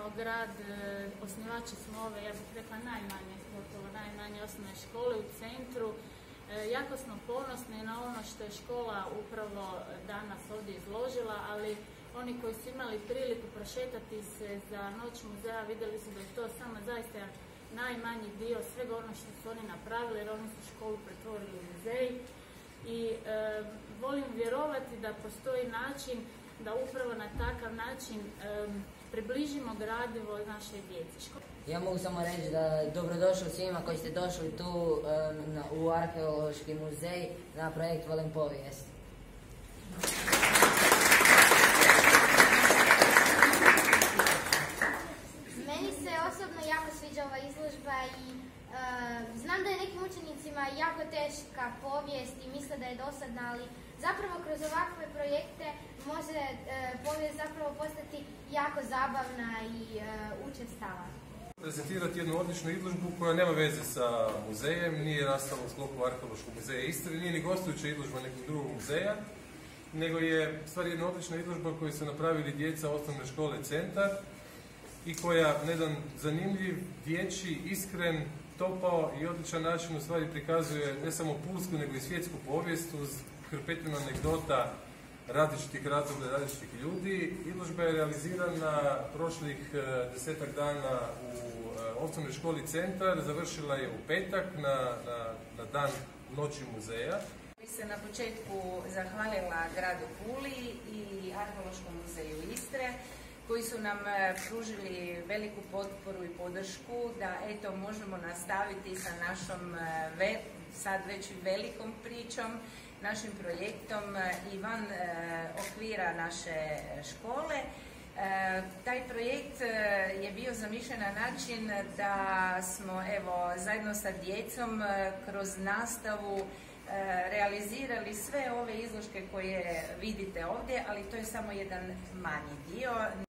kao grad osnivači smo ove, ja bih rekla, najmanje osnovne škole u centru. Jako smo ponosni na ono što je škola upravo danas ovdje izložila, ali oni koji su imali priliku prošetati se za Noć muzeja vidjeli su da je to samo zaista najmanji dio svega ono što su oni napravili, jer oni su školu pretvorili u muzej. I volim vjerovati da postoji način da upravo na takav način približimo gradivo našoj djeci. Ja mogu samo reći da dobrodošli svima koji ste došli tu u Arheološki muzej na projekt Volim povijest. Meni se osobno jako sviđa ova izložba i znam da je nekim učenicima jako teška povijest i misle da je dosadna, ali zapravo kroz ovakve projekte može povijest zapravo postati jako zabavna i učestala. Prezentirati jednu odličnu izložbu koja nema veze sa muzejem, nije nastala u sklopu Arheološkog muzeja Istre, nije ni gostujuća izložba nekog drugog muzeja, nego je stvar jedna odlična izložba koju su napravili djeca osnovne škole Centar i koja na jedan zanimljiv, dječji, iskren, topao i odličan način u stvari prikazuje ne samo pulsku nego i svjetsku povijest uz hrpetinu anegdota različitih razdoblja, različitih ljudi. Izložba je realizirana prošlih 10-ak dana u osnovnoj školi Centar, završila je u petak na dan Noći muzeja. Bih se na početku zahvalila gradu Puli i Arheološkom muzeju Istre koji su nam pružili veliku potporu i podršku da eto možemo nastaviti sa našom sad već velikom pričom, našim projektom i van okvira naše škole. Taj projekt je bio zamišljen na način da smo evo zajedno sa djecom kroz nastavu realizirali sve ove izložke koje vidite ovdje, ali to je samo jedan manji dio.